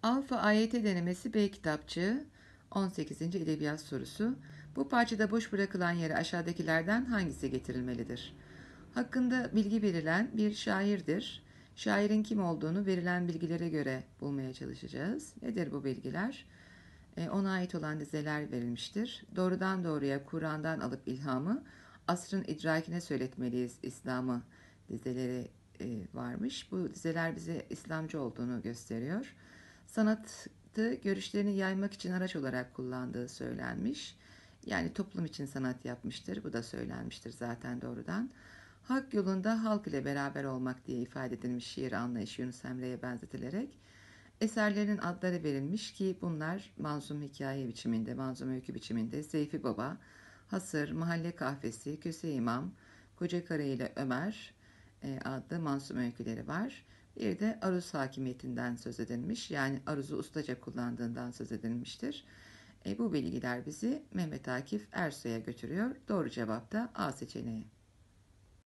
Alfa AYT denemesi B kitapçığı 18. edebiyat sorusu. Bu parçada boş bırakılan yere aşağıdakilerden hangisi getirilmelidir? Hakkında bilgi verilen bir şairdir. Şairin kim olduğunu verilen bilgilere göre bulmaya çalışacağız. Nedir bu bilgiler? Ona ait olan dizeler verilmiştir. Doğrudan doğruya Kur'an'dan alıp ilhamı, asrın idrakine söyletmeliyiz İslam'ı dizeleri varmış. Bu dizeler bize İslamcı olduğunu gösteriyor. Sanatı görüşlerini yaymak için araç olarak kullandığı söylenmiş. Yani toplum için sanat yapmıştır. Bu da söylenmiştir zaten doğrudan. Hak yolunda halk ile beraber olmak diye ifade edilmiş şiir anlayışı Yunus Emre'ye benzetilerek eserlerinin adları verilmiş ki bunlar manzum hikaye biçiminde, manzum öykü biçiminde Seyfi Baba, Hasır, Mahalle Kahvesi, Köse İmam, Kocakarı ile Ömer adlı manzum öyküleri var. Bir de aruz hakimiyetinden söz edilmiş, yani aruzu ustaca kullandığından söz edilmiştir. Bu bilgiler bizi Mehmet Akif Ersoy'a götürüyor. Doğru cevap da A seçeneği.